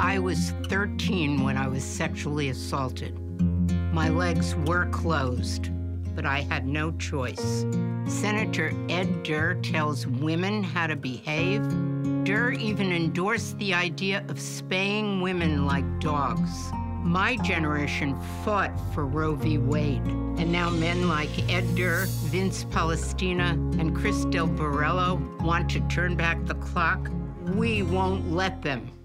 I was 13 when I was sexually assaulted. My legs were closed, but I had no choice. Senator Ed Durr tells women how to behave. Durr even endorsed the idea of spaying women like dogs. My generation fought for Roe v. Wade, and now men like Ed Durr, Vince Polistina, and Chris Del Borrello want to turn back the clock. We won't let them.